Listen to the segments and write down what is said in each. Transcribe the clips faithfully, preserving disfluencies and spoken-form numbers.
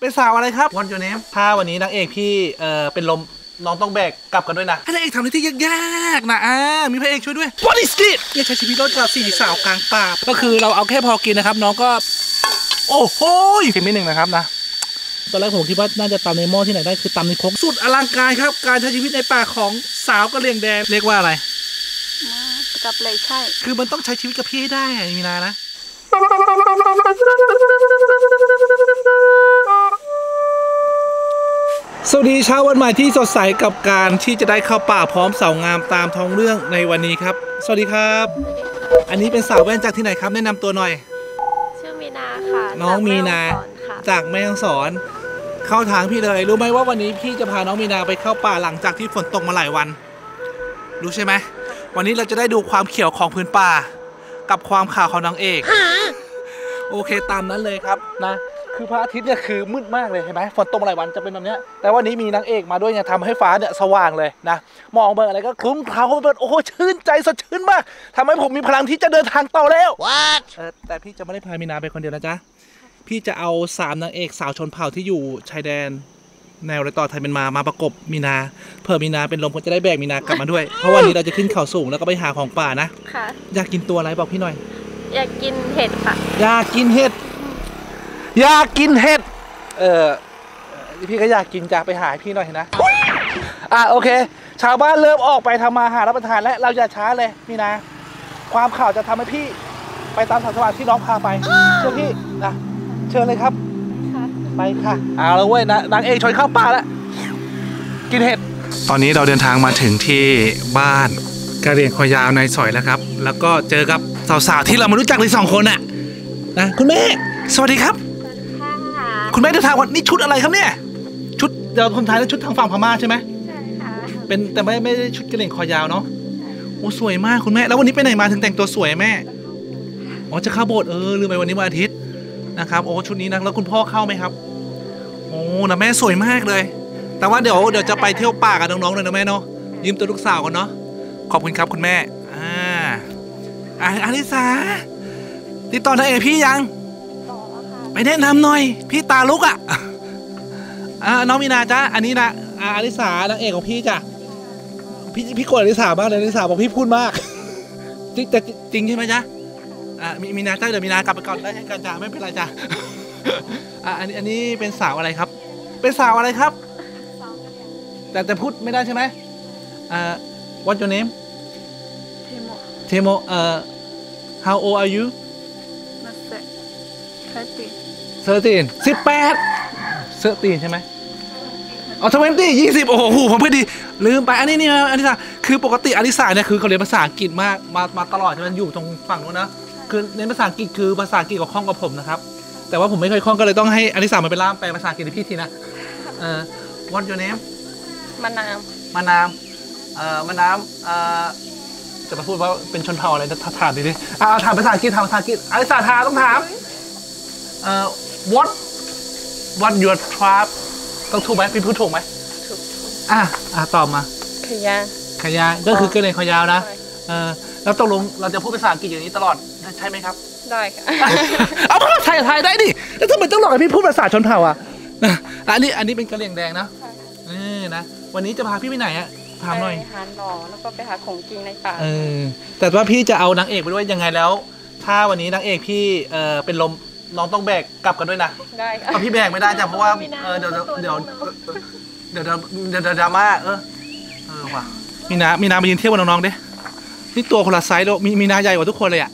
เป็นสาวอะไรครับวันยูเนมถ้าวันนี้นางเอกพี่เออเป็นลมน้องต้องแบกกลับกันด้วยนะให้นางเอกทำอะไรที่ยากๆนะอ่ามีพระเอกช่วยด้วย What is it เนี่ยใช้ชีวิตรอดจากสี่สาวกลางป่าก็คือเราเอาแค่พอกินนะครับน้องก็โอ้โหเค็มนิดหนึ่งนะครับนะตอนแรกผมคิดว่าน่าจะตำในหม้อที่ไหนได้คือตำในครกสุดอลังการครับการใช้ชีวิตในป่าของสาวกะเหรี่ยงแดงเรียกว่าอะไรกับเลยใช่คือมันต้องใช้ชีวิตกับพี่ให้ได้มีนานะสวัสดีเช้าวันใหม่ที่สดใสกับการที่จะได้เข้าป่าพร้อมสาวงามตามท้องเรื่องในวันนี้ครับสวัสดีครับอันนี้เป็นสาวแว่นจากที่ไหนครับแนะนำตัวหน่อยชื่อมีนาค่ะน้องมีนาจากแม่ฮ่องสอนเข้าทางพี่เลยรู้ไหมว่าวันนี้พี่จะพาน้องมีนาไปเข้าป่าหลังจากที่ฝนตกมาหลายวันรู้ใช่ไหมวันนี้เราจะได้ดูความเขียวของพื้นป่ากับความขาวของนางเอกโอเคตามนั้นเลยครับนะคือพระอาทิตย์เนี่ยคือมืดมากเลยเห็นไหมฝนตกหลายวันจะเป็นแบบนี้แต่วันนี้มีนางเอกมาด้วยเนี่ยทำให้ฟ้าเนี่ยสว่างเลยนะมองเบอร์อะไรก็คลุ้มเคล้าเบอร์โอ้โหชื่นใจสดชื่นมากทำให้ผมมีพลังที่จะเดินทางต่อแล้ว What? เออแต่พี่จะไม่ได้พามีนาไปคนเดียวนะจ๊ะพี่จะเอาสามนางเอกสาวชนเผ่าที่อยู่ชายแดนแนวรอยต่อไทยเป็นมามาประกบมีนาเผื่อมีนาเป็นลมก็จะได้แบกมีนากลับมาด้วยเพราะวันนี้เราจะขึ้นเขาสูงแล้วก็ไปหาของป่านะค่ะอยากกินตัวอะไรบอกพี่หน่อยอยากกินเห็ดค่ะอยากกินเห็ดอยากกินเห็ดเออพี่ก็อยากกินจะไปหาพี่หน่อยนะอ่ะโอเคชาวบ้านเริ่มออกไปทำมาหารับประทานแล้วเราอย่าช้าเลยพี่นะความข่าวจะทำให้พี่ไปตามทางสว่างที่น้องพาไปเชิญพี่นะเชิญเลยครับไปค่ะเอาแล้วเว้ยนะนางเอกชอยเข้าป่าแล้วกินเห็ดตอนนี้เราเดินทางมาถึงที่บ้านกะเหรี่ยงคอยาวในซอยแล้วครับแล้วก็เจอกับสาวๆที่เรามารู้จักเลยสองคนน่ะนะคุณแม่สวัสดีครับคุณแม่เดินทางวันนี้ชุดอะไรครับเนี่ยชุดเดี๋ยวคนไทยแล้วชุดทางฝั่งพม่าใช่ไหมใช่ค่ะเป็นแต่ไม่ไม่ได้ชุดกะเหรี่ยงคอยาวเนาะโอ้สวยมากคุณแม่แล้ววันนี้ไปไหนมาถึงแต่งตัวสวยแม่อ๋อจะเข้าโบสถ์เออลืมไปวันนี้วันอาทิตย์นะครับโอ้ชุดนี้นะแล้วคุณพ่อเข้าไหมครับโอ้นะแม่สวยมากเลยแต่ว่าเดี๋ยวเดี๋ยวจะไปเที่ยวป่ากับน้องๆเลยนะแม่เนาะยืมตัวลูกสาวก่อนเนาะขอบคุณครับคุณแม่อ่าอ่าอลิสาติดต่อนางเอกพี่ยังไปแนะนำหน่อยพี่ตาลุกอ่ะอ่าน้องมีนาจ้าอันนี้นะอ่าอลิสานางเอกของพี่จ้ะพี่พี่โกรธอลิสามากเลยอลิสาบอกพี่พูดมากจริงแต่จริงใช่ไหมจ๊ะอ่ามีมีนาจ้าเดี๋ยวมีนากลับไปก่อนได้ให้กันจ้าไม่เป็นไรจ้าอ่าอันนี้อันนี้เป็นสาวอะไรครับเป็นสาวอะไรครับแต่แต่พูดไม่ได้ใช่ไหมอ่า What's your name เทโมเทโมเอ่อ How old are youเซอร์ตีนสิบแปดเซอร์ตีนใช่ไหมอ๋อทเวนตี้ยี่สิบโอ้โหผมเพื่อดีลืมไปอันนี้นี่อลิสาคือปกติอลิสาเนี่ยคือเขาเรียนภาษาอังกฤษมากมามาตลอดใช่ไหมอยู่ตรงฝั่งนู้นนะคือเรียนภาษาอังกฤษคือภาษาอังกฤษกับคล่องกับผมนะครับแต่ว่าผมไม่เคยคล่องก็เลยต้องให้อลิสามาเป็นล่ามแปลภาษาอังกฤษให้พี่ทีนะเอ่อ What's your name มานามมานามเอ่อมานามเอ่อจะมาพูดว่าเป็นชนเผ่าอะไรถามดิดิอ่าถามภาษาอังกฤษถามภาษาอังกฤษอลิสาถามต้องถามเอ่อ what what your tribe ต้องถูกไหมพี่พูดถูกไหมถูกอ่ะอ่ะตอบมาขยาขยาก็คือกะเหรี่ยงคอยาวนะเออแล้วตกลงเราจะพูดภาษาอังกฤษอย่างนี้ตลอดใช่ไหมครับได้ค่ะเอาภาษาไทยไทยได้ดิแล้วทำไมต้องหลอกให้พี่พูดภาษาชนเผ่าอ่ะนะอันนี้อันนี้เป็นกะเหรี่ยงแดงนะนี่นะวันนี้จะพาพี่ไปไหนอ่ะถามหน่อยไปหาหน่อแล้วก็ไปหาของกินในป่าเออแต่ว่าพี่จะเอานางเอกไปด้วยยังไงแล้วถ้าวันนี้นางเอกพี่เออเป็นลมน้องต้องแบกกลับกันด้วยนะได้ค่ะพี่แบกไม่ได้จ้ะเพราะว่าเออเดี๋ยวเดี๋ยวเดี๋ยวเดี๋ยวเดี๋ยวดราม่าเออเออว่ะมีนามีนาไปยืนเที่ยวกับน้องๆดินี่ตัวคนละไซส์แล้วมีมีนาใหญ่กว่าทุกคนเลยอ่ะ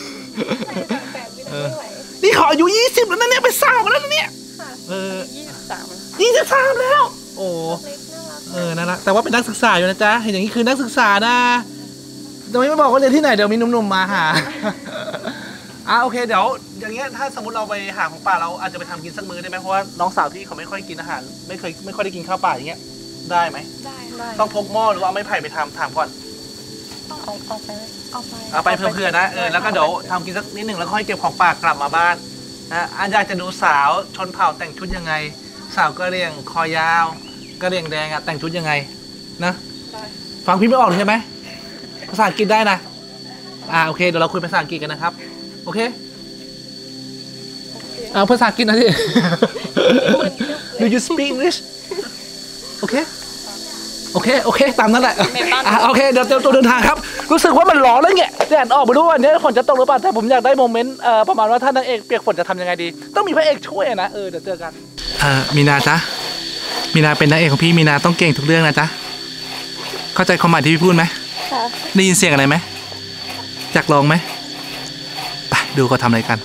นี่เขาอายุยี่สิบแล้วนะเนี่ยไปสาวกันแล้วนะเนี่ยเออยี่สิบสามยี่สิบสามแล้วโอ้เออนั่นแหละแต่ว่าเป็นนักศึกษาอยู่นะจ๊ะเห็นอย่างนี้คือนักศึกษานะจะไม่บอกว่าเรียนที่ไหนเดี๋ยวมีหนุ่มๆมาหาอ่ะโอเคเดี๋ยวอย่างเงี้ยถ้าสมมติเราไปหาของป่าเราอาจจะไปทำกินสักมื้อได้ไหมเพราะว่าน้องสาวพี่เขาไม่ค่อยกินอาหารไม่เคยไม่ค่อยได้กินข้าวป่าอย่างเงี้ยได้ไหมได้ได้ต้องพกหม้อหรือว่าเอาไม้ไผ่ไปทำถามก่อนต้องเอาเอาไปเอาไปเอาไปเพื่อๆนะเออแล้วก็เดี๋ยวทำกินสักนิดหนึ่งแล้วค่อยเก็บของป่ากลับมาบ้านนะอันอยากจะดูสาวชนเผ่าแต่งชุดยังไงสาวกะเหรี่ยงคอยาวกะเหรี่ยงแดงอะแต่งชุดยังไงนะฟังพี่ไม่ออกใช่ไหมภาษาอังกฤษได้นะอ่าโอเคเดี๋ยวเราคุยภาษาอังกฤษกันนะครับโอเคเอาภาษาอังกฤษนะที่ Do you speak English โอเคโอเคโอเคตามนั้นแหละอ่ะโอเคเดี๋ยวเตรียมตัวเดินทางครับรู้สึกว่ามันร้อนแล้วเนี่ยแดดออกมาดูว่าเนี้ยฝนจะตกหรือเปล่าแต่ผมอยากได้โมเมนต์เอ่อประมาณว่าถ้านางเอกเปียกฝนจะทำยังไงดีต้องมีพระเอกช่วยนะเออเดี๋ยวเจอกันเอ่อมีนาจ๊ะมีนาเป็นนางเอกของพี่มีนาต้องเก่งทุกเรื่องนะจ๊ะเข้าใจความหมายที่พี่พูดไหมค่ะได้ยินเสียงอะไรไหมอยากลองไหมไปดูเขาทำอะไรกัน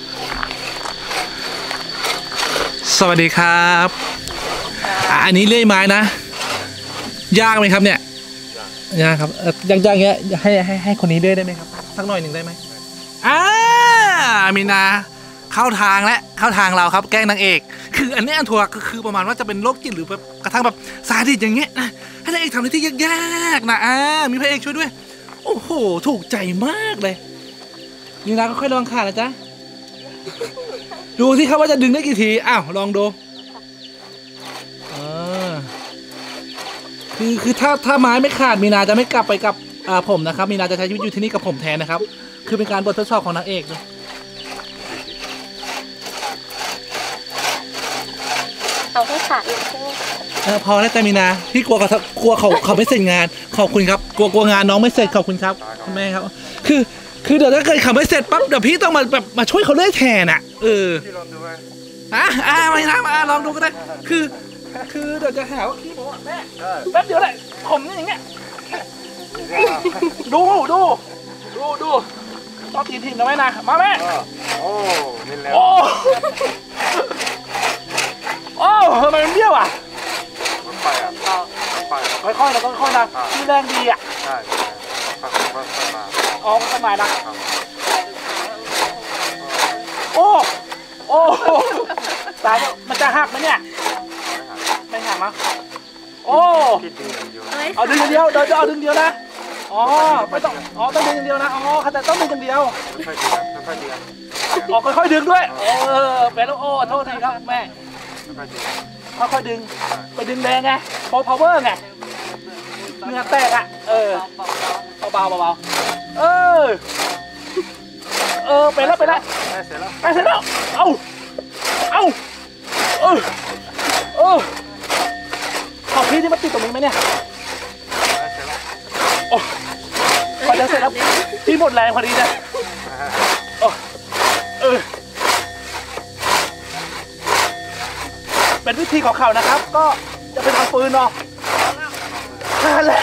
สวัสดีครับอันนี้เลื่อยไม้นะยากไหมครับเนี่ยยากครับยากๆเงี้ยให้ให้ให้คนนี้ด้วยได้ไหมครับสักหน่อยหนึ่งได้ไหมอ่ามีนาเข้าทางและเข้าทางเราครับแกล้งนางเอกคืออันนี้อันทัวร์ก็คือประมาณว่าจะเป็นโรคจิตหรือแบบกระทั่งแบบซาดิสอย่างเงี้ยนะให้นางเอกทำอะไรที่ยากๆนะอ่ามีพระเอกช่วยด้วยโอ้โหถูกใจมากเลยมีนาก็ค่อยลองขาดนะจ๊ะดูสิครับว่าจะดึงได้กี่ทีอ้าวลองดูคือคือถ้าถ้าไม้ไม่ขาดมีนาจะไม่กลับไปกับอ่าผมนะครับมีนาจะใช้ชีวิตอยู่ที่นี่กับผมแทนนะครับคือเป็นการบททดสอบของนางเอกเลยเอาให้ขาดอีกใช่ไหมเออพอแล้วแต่มีนาพี่กลัวเขากลัวเขาเขาไม่เสร็จงานขอบคุณครับกลัวกลัวงานน้องไม่เสร็จขอบคุณครับคุณแม่ครับคือคือเดี๋ยวถ้าเกิดเขาไม่เสร็จปั๊บเดี๋ยวพี่ต้องมาแบบมาช่วยเขาเลื่อยแทนอ่ะเออพี่ลองดูไหมอ่ะอ่ะไม่นะมาลองดูก็ได้คือคือเดี๋ยวจะหาว่าพี่บอกว่าแม่แป๊บเดียวแหละผมนี่อย่างเงี้ยดูดูดูดูต้องตีทีมนะแม่นะมาแม่โอ้นี่แล้วโอ้โอ้ทำไมมันเบี้ยวอ่ะมันไปอ่ะค่อยๆแล้วก็ค่อยๆนะมีแรงดีอ่ะใช่ค่อยๆมาอ๋อค่อยๆมานะโอ้โอ้ตายมันจะหักไหมเนี่ยไม่หักมั้งโอ้เอาดึงอย่างเดียวเดี๋ยวจะเอาดึงเดียวนะอ๋อไม่ต้องอ๋อต้องดึงอย่างเดียวนะอ๋อแต่ต้องดึงอย่างเดียวค่อยๆดึงค่อยๆดึงอ๋อค่อยๆดึงด้วยเออเป็นแล้วโอ้โทษทีครับแม่ค่อยๆดึงไปดึงแรงไงโพพาวเวอร์ไงเนื้อแตกอ่ะเออเบาๆเบาๆเออเออไปแล้วไปแล้วไปเสร็จแล้วไปเสร็จแล้วเอาเอาเออเออขอบพี่ที่มาติดตรงนี้ไหมเนี่ยโอ้พอจะเสร็จแล้วพี่หมดแรงพอดีเลยโอ้เออเป็นวิธีของเขานะครับก็จะเป็นทางปืนเนาะนั่นแหละ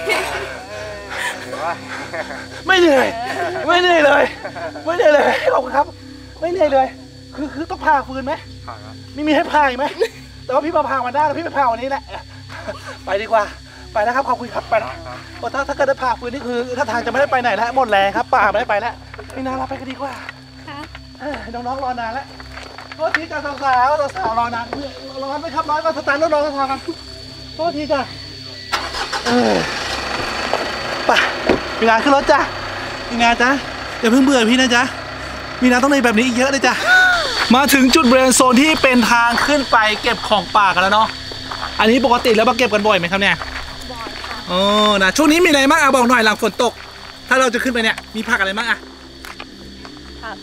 ไม่เหนื่อยไม่เหนื่อยเลยไม่เหนื่อยเลยขอบคุณครับไม่เหนื่อยเลยคือคือต้องพาฟืนไหมไม่มีให้พาอีกไหมแต่ว่าพี่มาพามาได้แล้วพี่ไปพาวันนี้แหละไปดีกว่าไปนะครับขอบคุณครับไปนะถ้าถ้าเกิดได้พาฟืนนี่คือถ้าทางจะไม่ได้ไปไหนแล้วหมดแรงครับป่าไม่ได้ไปแล้วพี่นาเราไปกันดีกว่าน้องๆรอนานแล้วโทษทีจ้าสาวสาวสาวรอนานร้อนไหมครับร้อนก็สตาร์ทรถรอสักพักกันโทษทีจ้าไปมีนาขึ้นรถจ้ะมีนาจ้ะอย่าเพิ่งเบื่อพี่นะจ๊ะมีนาต้องในแบบนี้อีกเยอะเลยจ้ะมาถึงจุดเบรนโซนที่เป็นทางขึ้นไปเก็บของป่ากันแล้วเนาะอันนี้ปกติแล้วมาเก็บกันบ่อยไหมครับเนี่ยบ่อยค่ะอ๋อนะช่วงนี้มีอะไรบ้างอ่ะบอกหน่อยหลังฝนตกถ้าเราจะขึ้นไปเนี่ยมีผักอะไรบ้างอ่ะผัก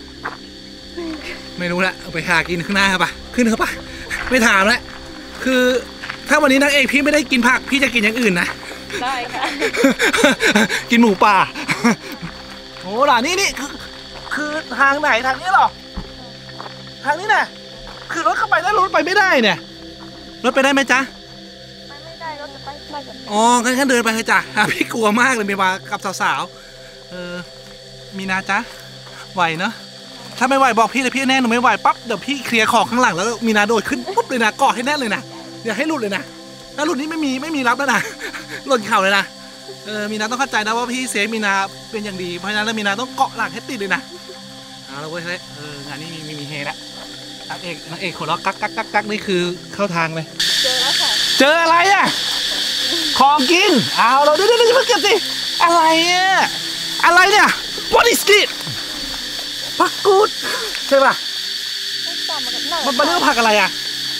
ไม่รู้ละเอาไปหากินข้างหน้าครับป่ะขึ้นเถอะป่ะไม่ถามแล้วคือถ้าวันนี้นางเอกพี่ไม่ได้กินผักพี่จะกินอย่างอื่นนะได้ค่ะกินหมูป่าโอ้ล่ะนี่นี่คือคือทางไหนทางนี้หรอทางนี้น่ะคือรถเข้าไปได้รถไปไม่ได้เนี่ยรถไปได้ไหมจ๊ะไปไม่ได้รถจะไปไม่ได้อ๋องั้นงั้นเดินไปเลยจ้ะพี่กลัวมากเลยมีมากับสาวๆเออมีนาจ๊ะไหวเนาะถ้าไม่ไหวบอกพี่เลยพี่แน่หนูไม่ไหวปั๊บเดี๋ยวพี่เคลียร์ของข้างหลังแล้วมีนาโดดขึ้นปุ๊บเลยนะเกาะให้แน่นเลยนะอย่าให้หลุดเลยนะถ้าหลุดนี้ไม่มีไม่มีรับแล้วนะหล่นเข่าเลยนะเออมีนาต้องเข้าใจนะว่าพี่เซฟมีนาเป็นอย่างดีเพราะฉะนั้นแล้วมีนาต้องเกาะหลังให้ติดเลยนะเอาละเว้ยเอองานนี้มีมีมีเฮละนางเอกนางเอกคนละกักกักกักกักนี่คือเข้าทางเลยเจอแล้วค่ะเจออะไรอ่ะของกินเอาเราดูดูดูมาเก็บสิอะไรอ่ะอะไรเนี่ย what is this ผักกูดใช่ป่ะมันมันเรียกว่าผักอะไรอ่ะ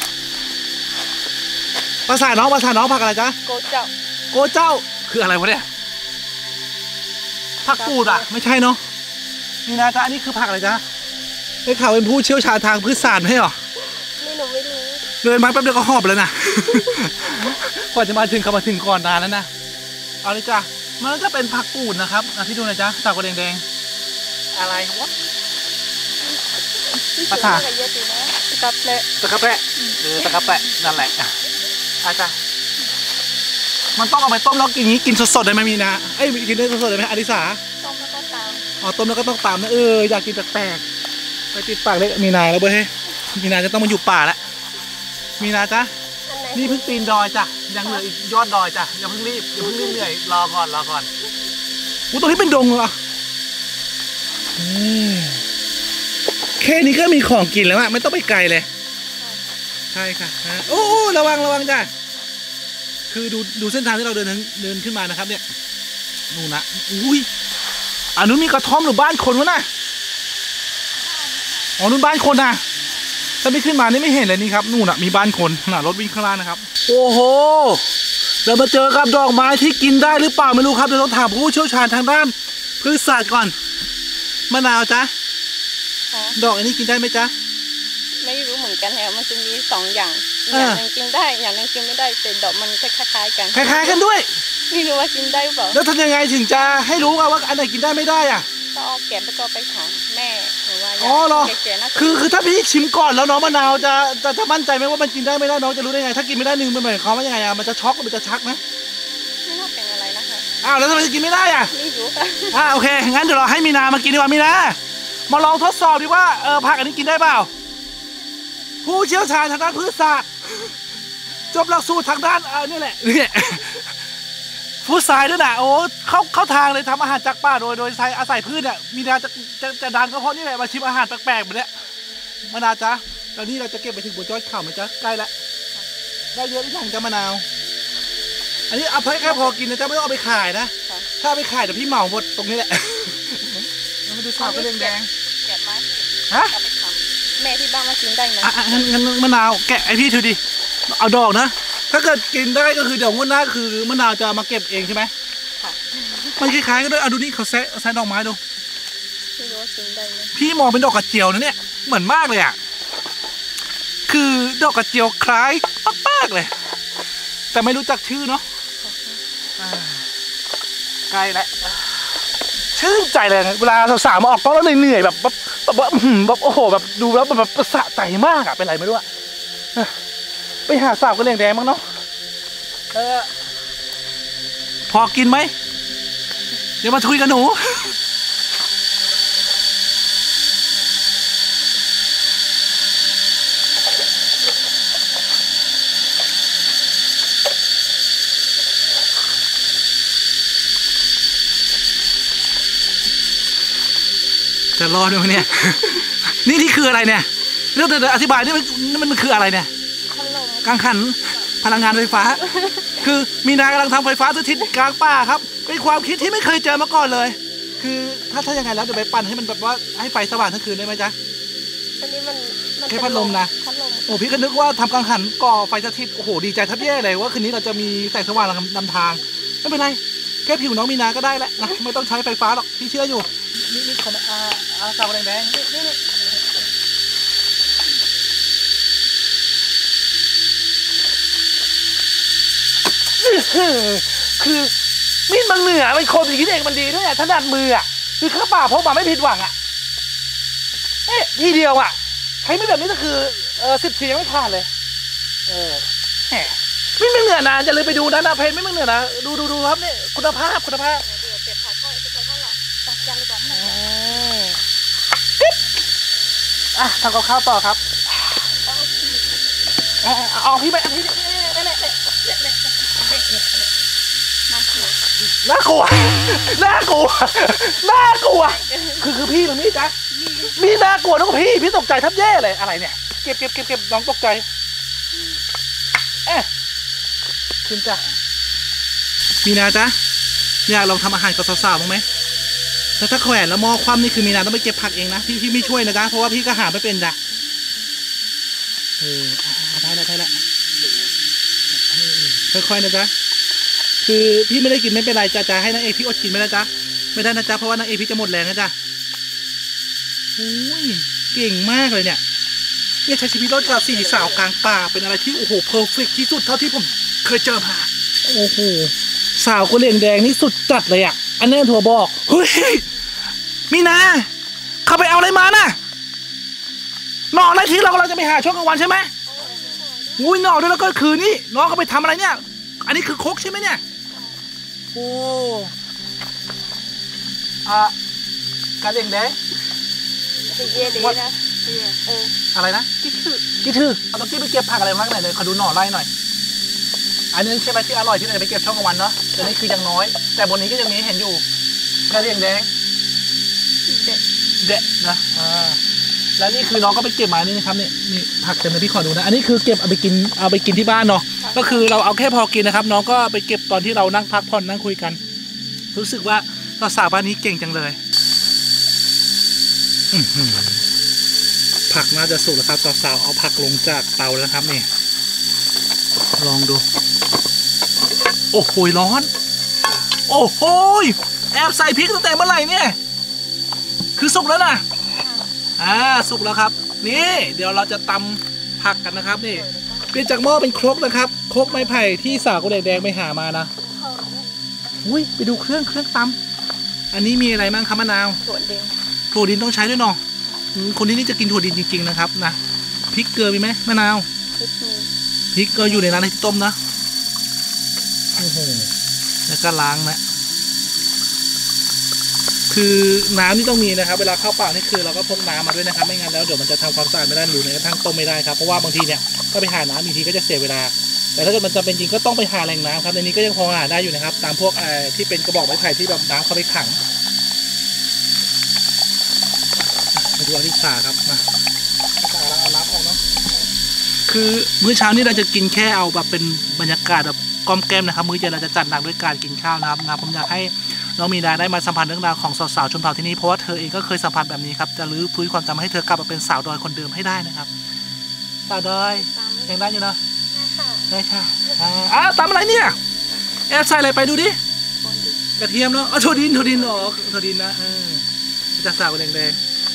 ภาษาน้องภาษาน้องผักอะไรจ๊ะโกเจ้าโกเจ้าคืออะไรวะเนี่ยผักกูดอ่ะไม่ใช่เนาะนี่นะจ๊ะอันนี้คือผักอะไรจ๊ะได้ข่าวเป็นผู้เชี่ยวชาญทางพืชศาสตร์ไหมหรอไม่หนูไม่รู้เดินมาแป๊บเดียวก็หอบแล้วนะ กว่าจะมาถึงเขามาถึงก่อนนานแล้วนะเอาเลยจ้ะมันก็เป็นผักกูดนะครับอ่ะพี่ดูหน่อยจ้ะสาวกระแดงๆอะไรวะ ภาษาเยอะดีนะกับเลยตะกะแปะเออตะกะแปะนั่นแหละอ่ะอาจารย์มันต้องเอาไปต้มแล้วกินอย่างนี้กินสดๆได้ไหมมีนะเอ้ยกินได้สดๆได้ไหมอดิสาต้มแล้วก็ตามอ๋อต้มแล้วก็ต้องตามนะเอออยากกินแปลกๆไปติดปากเลยมีนาแล้วเบ้ยเฮ้ยมีนาจะต้องมาอยู่ป่าแล้วมีนาจ้ะอันไหนนี่เพิ่งปีนดอยจ้ะยังเหลืออีกยอดดอยจ้ะอย่าเพิ่งรีบอย่าเพิ่งรีบเหนื่อยรอก่อนรอก่อนอู้ตรงนี้เป็นดงเหรออืมแค่นี้ก็มีของกินแล้วอะไม่ต้องไปไกลเลยใช่ค่ะฮะโอ้ระวังระวังจ้ะคือดูดูเส้นทางที่เราเดินเดินขึ้นมานะครับเนี่ยนู่นนะอุ้ยอันนู้นมีกระท่อมหรือบ้านคนวะน่ะอ๋อนู่นบ้านคนนะถ้าไม่ขึ้นมานี่ไม่เห็นเลยนี่ครับนู่นน่ะมีบ้านคนน่ะรถวิ่งข้างล่างนะครับโอ้โหเรามาเจอกับดอกไม้ที่กินได้หรือเปล่าไม่รู้ครับเดี๋ยวต้องถามผู้เชี่ยวชาญทางด้านพืชศาสตร์ก่อนมะนาวจ๊ะค่ะดอกอันนี้กินได้ไหมจ๊ะไม่รู้เหมือนกันแฮะมันจะมีสองอย่างอย่างหนึงกินได้อย่างหนึงกินไม่ได้แต่ดอกมันคล้ายๆกันคล้ายๆกันด้วยไม่รู้ว่ากินได้หรือเปล่าแล้วทำยังไงถึงจะให้รู้ว่าอันไหนกินได้ไม่ได้อ่ะก็เอาแกะแล้วก็ไปถามแม่หรือว่าอ๋อเหรอแก่ๆน่าจะคือคือถ้าพี่ชิมก่อนแล้วน้องมะนาวจะจะจะมั่นใจไหมว่ามันกินได้ไม่ได้น้องจะรู้ได้ไงถ้ากินไม่ได้หนึ่งมันหมายความว่ายังไงอ่ะมันจะช็อกหรือมันจะชักไหมไม่น่าเป็นอะไรนะคะอ้าวแล้วทำไมจะกินไม่ได้อ่ะไม่รู้ค่ะอ่าโอเคงั้นเดี๋ยวเราให้มีนามากินดีกว่ามีนามาลองทดสอบดีว่าเออผักอันนี้กินได้เปล่าผู้เชี่ยวชาญทางด้านพืชศาสตร์จบหลักสูตรทางด้านเออนี่แหละเนี่ยฟู้ดไซด์ด้วยนะโอ้เข้าเข้าทางเลยทำอาหารจากป่าโดยโดยใช้อาศัยพืชเนี่ยมีนาจะจะจะดังก็เพราะนี่แหละมาชิมอาหารแปลกๆแบบเนี้ยมะนาวจ๊ะตอนนี้เราจะเก็บไปถึงบนยอดเขาไหมจ๊ะใกล้แล้วได้เยอะหรือยังจ๊ะมะนาวอันนี้เอาแค่พอกินนะจ๊ะไม่ต้องเอาไปขายนะค่ะถ้าเอาไปขายเดี๋ยวพี่เหมาหมดตรงนี้แหละมาดูสาวก็เรื่องแดงแกะไม้ที่ฮะเอาไปถามแม่ที่บ้านมากินได้ไหมอ่ะอ่ะงั้นงั้นมะนาวแกะไอพี่ถือดิเอาดอกนะถ้าเกิดกินได้ก็คือเดี๋ยวงวดหน้าคือมะนาวจะมาเก็บเองใช่ไหมค่ะมันคล้ายๆกันด้วยเอาดูนี่เขาแซะแซะดอกไม้ดูไม่รู้ว่ากินได้ไหมพี่มองเป็นดอกกระเจียวนะเนี่ยเหมือนมากเลยอ่ะคือดอกกระเจียวคล้ายมากๆเลย แต่ไม่รู้จักชื่อเนาะอ่าใกล้แล้วชื่นใจเลยเวลาสาวๆมาออกกล้องแล้วเหนื่อยๆแบบแบบแบบแบบอื้อหือแบบโอ้โหแบบดูแล้วแบบแบบสะใจมากอ่ะเป็นไรไม่รู้อ่ะเออไปหาสาวก็เลี้ยงแดงมั้งเนาะเออพอกินไหมเดี๋ยวมาคุยกับหนูจะรอดไหมเนี่ย นี่นี่คืออะไรเนี่ยเรื่องอธิบายนี่มันนี่มันคืออะไรเนี่ยพัดลมกังขันพลังงานไฟฟ้า คือมีนายกำลังทำไฟฟ้าสถิตกลางป่าครับเป็นความคิดที่ไม่เคยเจอมาก่อนเลย คือถ้าถ้ายังไงแล้วเดี๋ยวไปปั่นให้มันแบบว่าให้ไฟสว่างทั้งคืนได้ไหมจ๊ะอันนี้มันมันแค่พัดลมนะพัดลมโอ้พี่ก็นึกว่าทำกังขันก่อไฟสถิตโอ้โหดีใจแทับแย่เลยว่าคืนนี้เราจะมีแสงสว่างนำทางไม่เป็นไรแค่ผิวน้องมีนาก็ได้แหละนะไม่ต้องใช้ไฟฟ้าหรอกพี่เชื่ออยู่นี่นี่ของอาอาสาวแดงๆนี่นี่นี่คือมีดบางเหนือมันคมอย่างนี้เองมันดีด้วยอ่ะถนัดมืออ่ะคือเข้าป่าพบมาไม่ผิดหวังอ่ะเอ๊ะทีเดียวอ่ะใช้มีดแบบนี้ก็คือเออสิบทียังไม่ขาดเลยเออแหมมีดบางเหนือนะจะเลยไปดูนะนะเพจมีดบางเหนือนะดูดูดูครับเนี่ยคุณภาพคุณภาพเดี๋ยวเก็บผักเข้าเก็บผักเข้าหรอตักจานเลยก่อนมันอืมปิ๊บอ่ะทำกับข้าวต่อครับอ่ะเอาเอาพี่ไปเอาพี่นี่นี่นี่นี่นี่นี่น่าเกลียดน่ากลัว น่ากลัว น่ากลัว คือคือพี่หรือมีจ๊ะมีน่ากลัวน้องพี่ พี่ตกใจทับแย่เลย อะไรเนี่ย เก็บเก็บเก็บเก็บน้องตกใจ เอ๊ะขึ้นจ้ะมีนาจ๊ะอยากลองทำอาหารกับสาวๆบ้างไหมแต่ถ้าแขวนแล้วหม้อคว่ำนี่คือมีนาต้องไปเก็บผักเองนะ พี่พี่ไม่ช่วยนะจ๊ะ เพราะว่าพี่ก็หาไม่เป็นจ้ะเออได้แล้วได้แล้วค่อยๆนะจ๊ะ คือพี่ไม่ได้กินไม่เป็นไรจ้าจ้าให้นางเอกพี่อดกินไม่ได้จ้าไม่ได้นะจ๊ะเพราะว่านางเอกพี่จะหมดแรงนะจ๊ะอุ้ยเก่งมากเลยเนี่ยเนี่ยใช้ชีวิตรอดกับสี่สาวกลางป่าเป็นอะไรที่โอ้โหเพอร์เฟกที่สุดเท่าที่ผมเคยเจอมาโอ้โหสาวกะเหรี่ยงแดงนี่สุดจัดเลยอ่ะอันนี้ถั่วบอกเฮ้ยมีนาเข้าไปเอาอะไรมาน่ะหน่ออะไรที่เรากำลังจะไปหาช่วงกลางวันใช่ไหมอุ้ยหน่อด้วยแล้วก็คือนี่น้องเขาไปทำอะไรเนี่ยอันนี้คือครกใช่ไหมเนี่ยโอ้อะกะเหรี่ยงแดงเยดีนะเอออะไรนะคิดถึงกี่ถือเอาตะกี้ไปเก็บผักอะไรบ้างไหนเลยขอดูหน่อไร่หน่อยอันนี้ใช่ไหมที่อร่อยที่เราไปเก็บช่วงกลางวันเนาะแต่นี่คือยังน้อย แต่บนนี้ก็ยังมีเห็นอยู่กะเหรี่ยงแดงเด็ดเด็ดนะอ่าแล้วนี่คือน้องก็ไปเก็บมานี่นะครับนี่นี่ผักเต็มเลยพี่ขอดูนะอันนี้คือเก็บเอาไปกินเอาไปกินที่บ้านเนาะก็คือเราเอาแค่พอกินนะครับน้องก็ไปเก็บตอนที่เรานั่งพักผ่อนนั่งคุยกัน รู้สึกว่าสาวบ้านนี้เก่งจังเลยอื้อหือผักน่าจะสุกแล้วครับสาวๆเอาผักลงจากเตาแล้วนะครับนี่ลองดูโอ้โหร้อนโอ้โหแอบใส่พริกตั้งแต่เมื่อไหร่เนี่ยคือสุกแล้วนะอ่าสุกแล้วครับนี่เดี๋ยวเราจะตำผักกันนะครับนี่เปลี่ยนจากหม้อเป็นครกนะครับครกไม้ไผ่ที่สาวกะเหรี่ยงแดงไปหามานะอุ้ยไปดูเครื่องเครื่องตำอันนี้มีอะไรบ้างครับมะนาวถั่วแดงถั่วดินต้องใช้ด้วยเนาะอืมคนที่นี่จะกินถั่วดินจริงๆนะครับนะพริกเกลือมีไหมมะนาวพริกมีพริกก็อยู่ในนั้นที่ต้มนะโอ้โหแล้วก็ล้างนะคือน้ำนี่ต้องมีนะครับเวลาเข้าป่านี่คือเราก็พกน้ำมาด้วยนะครับไม่งั้นแล้วเดี๋ยวมันจะทำความสะอาดไม่ได้หรือแม้กระทั่งต้มไม่ได้ครับเพราะว่าบางทีเนี่ยก็ไปหาน้ำอีกทีก็จะเสียเวลาแต่ถ้าเกิดมันจำเป็นจริงก็ต้องไปหาแหล่งน้ำครับในนี้ก็ยังพอหาได้อยู่นะครับตามพวกเอ่อที่เป็นกระบอกไม้ไผ่ที่แบบน้ำเข้าไปขังมาดูอลิสาครับมาอลิสาเราเอาน้ำออกเนาะคือมื้อเช้านี้เราจะกินแค่เอาแบบเป็นบรรยากาศแบบก้อมแก้มนะครับมื้อเย็นเราจะจัดหนักด้วยการกินข้าวนะครับนะผมอยากให้น้องมีนาได้มาสัมผัสเรื่องราวของสาวๆชนเผ่าที่นี่เพราะว่าเธอเองก็เคยสัมผัสแบบนี้ครับจะรื้อฟื้นความจำให้เธอกลับมาเป็นสาวดอยคนเดิมให้ได้นะครับสาวดอยยังได้อยู่เนาะได้ค่ะอ่าอ้าวตำอะไรเนี่ยแอบใส่อะไรไปดูดิกระเทียมเนาะอ๋อถั่วดินถั่วดินอ๋อถั่วดินนะเออจะสาวแดง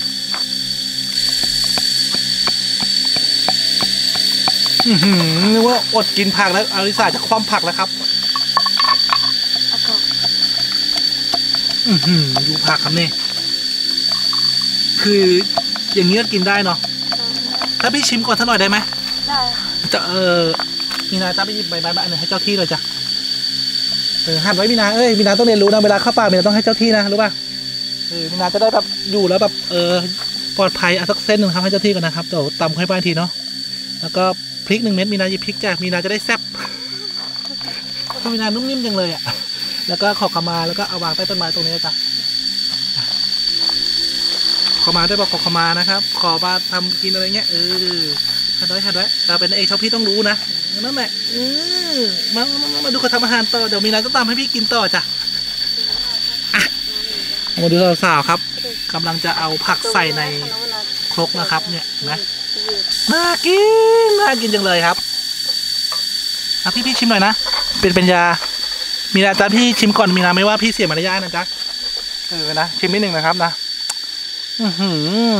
ๆอือหือนึกว่าอดกินผักแล้วอลิสาจะคว่ำผักแล้วครับแล้วก็อือหือดูผักครับนี่คืออย่างนี้ก็กินได้เนาะถ้าพี่ชิมก่อนสักหน่อยได้ไหมได้จะเออมีนาจ้าไปหยิบใบไม้มาอันหนึ่งให้เจ้าที่เลยจ้ะเออหัดไว้มีนาเอ้ยมีนาต้องเรียนรู้นะเวลาเข้าป่ามีนาต้องให้เจ้าที่นะรู้ป่ะเออมีนาจะได้แบบอยู่แล้วแบบเออปลอดภัยเอาสักเส้นหนึ่งครับให้เจ้าที่ก่อนนะครับเดี๋ยวตำค่อยบ้านทีเนาะแล้วก็พริกหนึ่งเม็ดมีนาหยิบพริกจ้ะมีนาจะได้แซ่บเพราะมีนานุ่มนิ่มจังเลยอ่ะแล้วก็ขอขมาแล้วก็เอาวางใต้ต้นไม้ตรงนี้จ้ะขอมาได้บอกขอขมานะครับขอมาทำกินอะไรเงี้ยเออหัดไว้หัดไว้เราเป็นเอกชาวพี่ต้องรู้นะนั่นแหละเออมามามามาดูเขาทำอาหารต่อเดี๋ยวมีนาจะตามให้พี่กินต่อจ้ะอ่ะมาดูสาวๆครับกำลังจะเอาผักใส่ในครกนะครับเนี่ยนะน่ากินน่ากินจังเลยครับอ่ะพี่พี่ชิมหน่อยนะเป็นปัญญามีนาจ้ะพี่ชิมก่อนมีนาไม่ว่าพี่เสียมารยาทนะจ๊ะเออนะชิมนิดหนึ่งนะครับนะอือหือ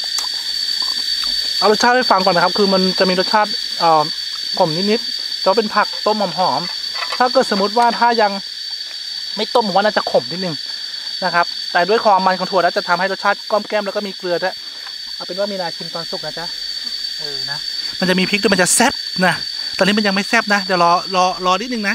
เอารสชาติให้ฟังก่อนนะครับคือมันจะมีรสชาติเอ่อขมนิดๆแต่ว่าเป็นผักต้มหอมๆถ้าเกิดสมมติว่าถ้ายังไม่ต้มผมว่าน่าจะขมนิดนึงนะครับแต่ด้วยความมันของถั่วแล้วจะทำให้รสชาติก้อมแก้มแล้วก็มีเกลือด้วยเอาเป็นว่ามีนาชิมตอนสุกนะจ๊ะเออนะมันจะมีพริกด้วยมันจะแซ่บนะตอนนี้มันยังไม่แซ่บนะเดี๋ยวรอรอรอนิดนึงนะ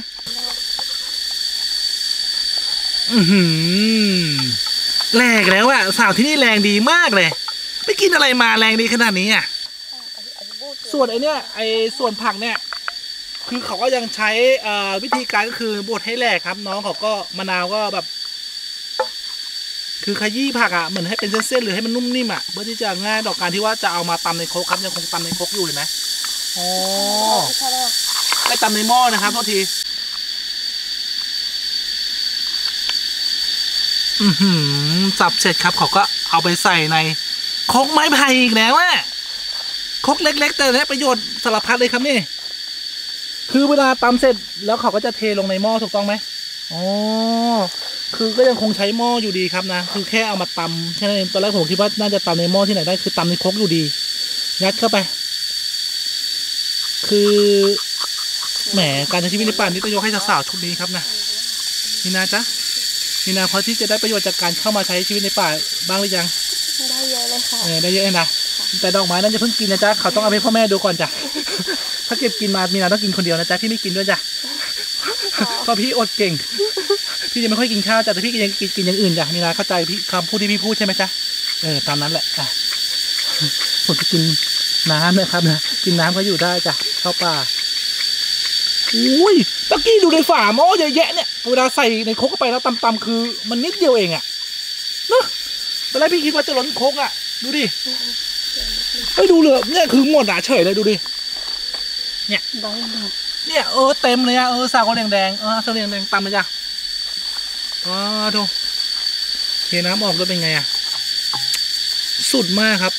อือหือแรงแล้วอะสาวที่นี่แรงดีมากเลยไปกินอะไรมาแรงดีขนาดนี้อะส่วนไอเนี้ยไอส่วนผักเนี่ยคือเขาก็ยังใช้วิธีการก็คือบดให้แหลกครับน้องเขาก็มะนาวก็แบบ คือขยี้ผักอ่ะเหมือนให้เป็นเส้นๆหรือให้มันนุ่มนิ่มอ่ะเพื่อที่จะง่ายต่อการที่ว่าจะเอามาตำในโครกครับยังคงตำในโครกอยู่เห็นไหมอ๋อไม่ตำในหม้อนะครับโทษทีอือหือสับเสร็จครับเขาก็เอาไปใส่ในโครกไม้ไผ่อีกแล้วอ่ะโครกเล็กๆแต่ได้ประโยชน์สารพัดเลยครับนี่คือเวลาตำเสร็จแล้วเขาก็จะเทลงในหม้อถูกต้องไหมอ๋อคือก็ยังคงใช้หม้ออยู่ดีครับนะคือแค่เอามาตำแค่นั้นเองตอนแรกผมคิดว่าน่าจะตำในหม้อที่ไหนได้คือตำในครกอยู่ดียัดเข้าไป คือแหมการใช้ชีวิตในป่านี้ต้องยกให้สาวๆชุดนี้ครับนะมีนาจ๊ะมีนาพอที่จะได้ประโยชน์จากการเข้ามาใช้ชีวิตในป่าบ้างหรือยังได้เยอะเลยค่ะเออได้เยอะนะแต่ดอกไม้นั้นจะเพิ่งกินนะจ๊ะเขาต้องเอาไปพ่อแม่ดูก่อนจ้ะถ้าเก็บกินมามีนาต้องกินคนเดียวนะจ๊ะพี่ไม่กินด้วยจ้ะเพราะพี่อดเก่งพี่จะไม่ค่อยกินข้าวจ้ะแต่พี่ยังกินกินอย่างอื่นจ้ะมีนาเข้าใจพี่คำพูดที่พี่พูดใช่ไหมจ๊ะเออตามนั้นแหละอ่ะผมจะกินน้ำนะครับนะกินน้ำก็อยู่ได้จ้ะเข้าป่าอุ้ยตะกี้ดูในฝาหม้อเยอะแยะเนี่ยเวลาใส่ในโคกเข้าไปแล้วตำๆคือมันนิดเดียวเองอะเนอะตอนแรกพี่คิดว่าจะล้นโคกอะดูดิไปดูเลยเนี่ยคือหมดอ่ะเฉยเลยดูดิเนี่ยเนี่ยเออเต็มเลยอะเออสาวก็แดงๆเออสาวแดงๆตำเลยจ้ะอ๋อดูเทน้ำออกด้วยเป็นไงอะสุดมากครับ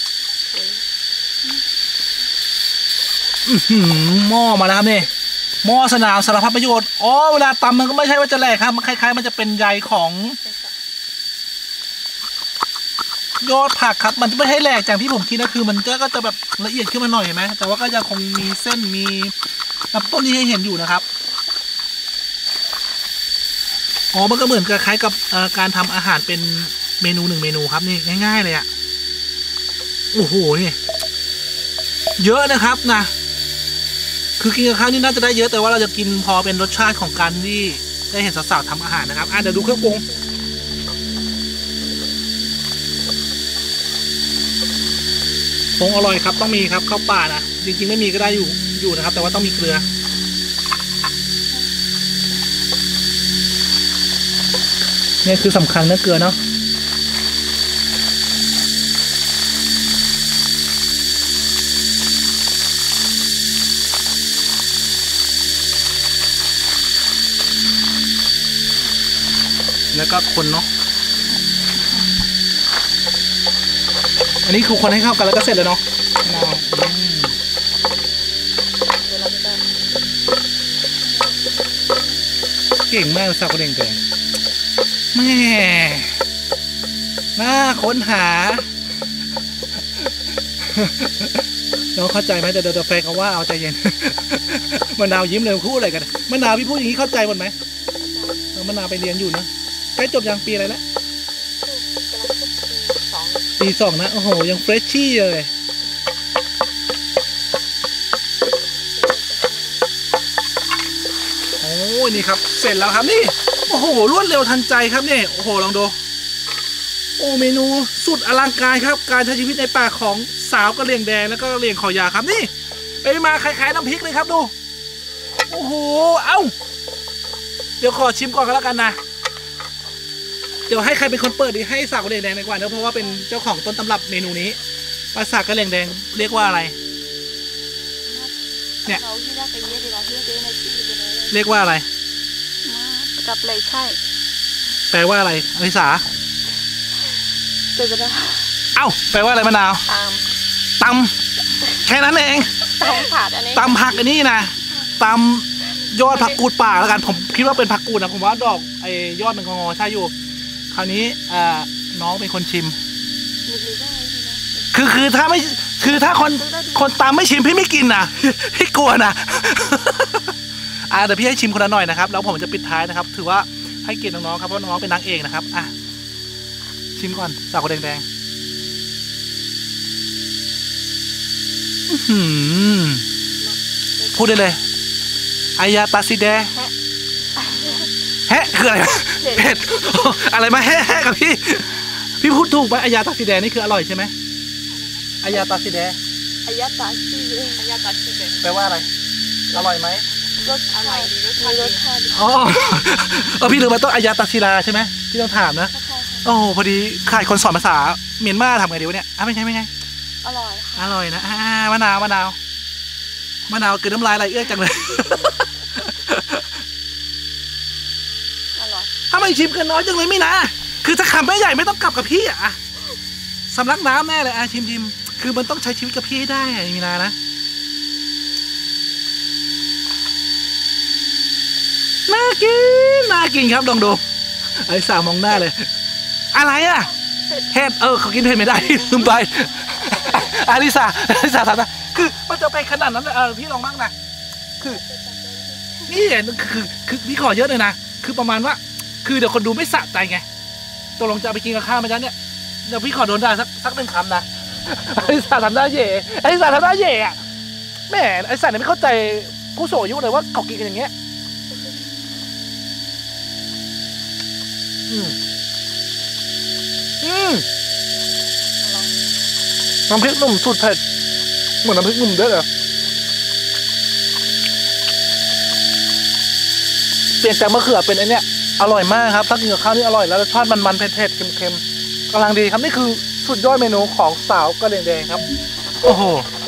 หม้อมาแล้วครับนี่หม้อสนามสารพัดประโยชน์อ๋อเวลาตำมันก็ไม่ใช่ว่าจะแหลกครับมันคล้ายๆมันจะเป็นใยของยอดผักครับมันไม่ใช่แหลกอย่างที่ผมคิดนะคือมันก็จะแบบละเอียดขึ้นมาหน่อยเห็นไหมแต่ว่าก็ยังคงมีเส้นมีลำต้นนี้ให้เห็นอยู่นะครับอ๋อมันก็เหมือนกับคล้ายกับการทำอาหารเป็นเมนูหนึ่งเมนูครับนี่ง่ายๆเลยอะโอ้โหนี่เยอะนะครับนะคือกินกับข้าวนี่น่าจะได้เยอะแต่ว่าเราจะกินพอเป็นรสชาติของการที่ได้เห็นสาวๆทำอาหารนะครับอ่ะเดี๋ยวดูเครื่องปรุงปรุงอร่อยครับต้องมีครับข้าวป่านะจริงๆไม่มีก็ได้อยู่อยู่นะครับแต่ว่าต้องมีเกลือเนี่ยคือสำคัญนะเกลือเนาะแล้วก็คนเนาะอันนี้คือคนให้เข้ากันแล้วก็เสร็จแล้วเนาะเก่งมากสาวคนแดงๆแม่น่าค้นหาน้องเข้าใจไหมแต่เดี๋ยวแฟนเขาว่าเอาใจเย็นมะนาวยิ้มเลยพูดอะไรกันมะนาวพี่พูดอย่างนี้เข้าใจหมดไหมมะนาวไปเรียนอยู่นะใกล้จบยังปีอะไรแล้วปีสองนะโอ้โหยังเฟรชชี่เลยโอ้นี่ครับเสร็จแล้วครับนี่โอ้โหรวดเร็วทันใจครับนี่โอ้โหลองดูโอ้เมนูสุดอลังการครับการใช้ชีวิตในป่าของสาวกะเหรี่ยงแดงแล้วก็กะเหรี่ยงขอยาวครับนี่ไปมาคล้ายๆน้ำพริกเลยครับดูโอ้โหเอ้าเดี๋ยวขอชิมก่อนก็แล้วกันนะเดี๋ยวให้ใครเป็นคนเปิดดีให้สาวกะเหรี่ยงแดงดีกว่าเนอะเพราะว่าเป็นเจ้าของต้นตำรับเมนูนี้ภาษากะเหรี่ยงแดงเรียกว่าอะไรเนี่ยเรียกว่าอะไรกับเลยใช่แปลว่าอะไรอลิสาเจอไปแล้วเอ้าแปลว่าอะไรมะนาวตำตำแค่นั้นเองตำผักอันนี้ตำผักอันนี้นะตำยอดผักกูดป่าแล้วกันผมคิดว่าเป็นผักกูดนะผมว่าดอกไอ้ยอดมันงอใช่อยู่คราวนี้อ่าน้องเป็นคนชิมคือคือถ้าไม่คือถ้าคนคนตามไม่ชิมพี่ไม่กินนะพี่กลัวนะอ่าเดี๋ยวพี่ให้ชิมคนละหน่อยนะครับแล้วผมจะปิดท้ายนะครับถือว่าให้เกียรติน้องๆครับเพราะน้องๆเป็นนางเอกนะครับอ่ะชิมก่อนสาวแดงๆพูดได้เลยอายาตาซิเดแฮะคืออะไรเผ็ดอะไรมาแฮะแฮะกับพี่พี่พูดถูกไหมอายาตาซิเดนี่คืออร่อยใช่ไหมอายาตาซิเดอายาตาซิเดอายาตาซิเดแปลว่าอะไรอร่อยไหมรสอร่อยดีรสชาติดีอ๋อเออพี่ลืมมาต้องอายาตาซิลาใช่ไหมที่ต้องถามนะโอ้พอดีขาดคนสอนภาษาเมียนมาทำไงดีวะเนี่ยอ่ะไม่ใช่ไม่ใช่อร่อยอร่อยนะอ่ามะนาวมะนาวมะนาวเกินน้ำลายไหลเอื้อจังเลยอร่อยถ้าไม่ชิมกันน้อยจังเลยไม่นะคือถ้าคำไม่ใหญ่ไม่ต้องกลับกับพี่อ่ะสำลักน้ำแน่เลยอ่ะชิมชิมคือมันต้องใช้ชีวิตกับพี่ให้ได้อ่ะมีนานะน่ากินน่ากินครับลองดูไอ้สาวมองหน้าเลยอะไรอ่ะเห็ดเออเขากินเห็ดไม่ได้ลืมไปอาริสาอาริสาทำนะคือมันจะไปขนาดนั้นเลยเออพี่ลองบ้างนะคือนี่คือคือพี่ขอเยอะเลยนะคือประมาณว่าคือเดี๋ยวคนดูไม่สะใจไงตกลงจะเอาไปกินกับข้าวไหมจ๊ะเนี่ยเดี๋ยวพี่ขอโดนด่าสักสักหนึ่งคำนะอาริสาทำหน้าเย่อาริสาทำหน้าเย่อะแม่อาริสาเนี่ยไม่เข้าใจผู้สูงอายุเลยว่าเขากินกันอย่างเงี้ยอืมอืมน้ำพริกหนุ่มสุดเผ็ดเหมือนน้ำพริกหนุ่มเด้อเปลี่ยนจากมะเขือเป็นไอเนี้ยอร่อยมากครับถ้ากินกับข้าวนี่อร่อยแล้วรสชาติมันๆเผ็ดๆเค็มๆกำลังดีครับนี่คือสุดยอดเมนูของสาวกระเด่งแดงครับโอ้โห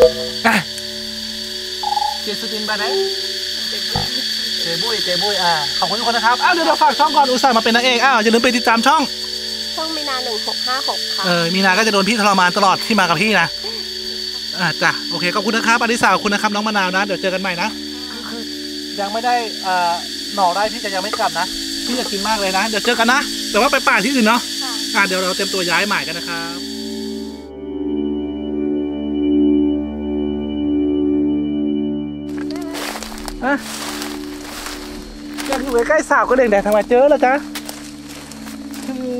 เจสตินบาร์ไหนเจบุยเจบุยอ่าขอบคุณทุกคนนะครับอ้าวเดี๋ยวเราฝากช่องก่อนอุตส่าห์มาเป็นนางเอกอ้าวอย่าลืมไปติดตามช่องช่องมีนาหนึ่งหกห้าหกค่ะเออมีนาก็จะโดนพี่ทรมานตลอดที่มากับพี่นะอ่าจ้ะโอเคขอบคุณนะครับอดิสาขอบคุณนะครับน้องมะนาวนะเดี๋ยวเจอกันใหม่นะคือยังไม่ได้อ่าหน่อได้พี่จะยังไม่กลับนะพี่จะกินมากเลยนะเดี๋ยวเจอกันนะแต่ว่าไปป่าที่อื่นเนาะอ่าเดี๋ยวเราเตรียมตัวย้ายใหม่กันนะครับอ่ะอยากอยู่ใกล้ๆสาวก็เด่งแดงทำไมเจอแล้วจ๊ะคือ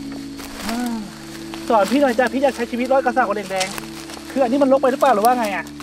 สอนพี่หน่อยจ้ะพี่อยากใช้ชีวิตร้อยกระสาวกับแดงๆคืออันนี้มันลกไปหรือเปล่าหรือว่าไงอ่ะ